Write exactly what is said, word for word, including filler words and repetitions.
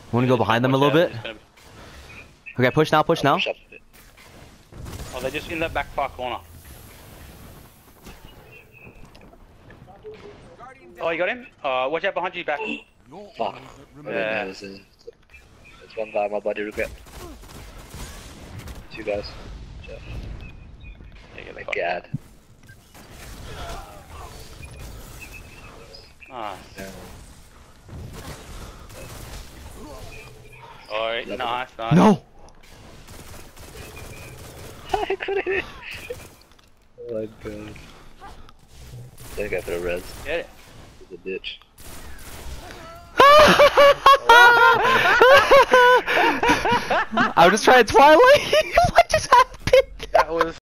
Want to go behind them a little bit? Gonna... Okay, push now, push I'll now. push up a bit. Oh, they're just in that back far corner. Oh, you got him? Uh, watch out behind you, back. Fuck. Yeah. Yeah. There's, a, there's one guy, my buddy regret. Two guys. Jeff. Yeah, get the My fuck. god. Nice. Yeah. Alright, Love nice, nice. No! I couldn't hit it. Oh my god. Don't go for the res. Get it. It's a ditch. I was just trying Twilight. What just happened? That was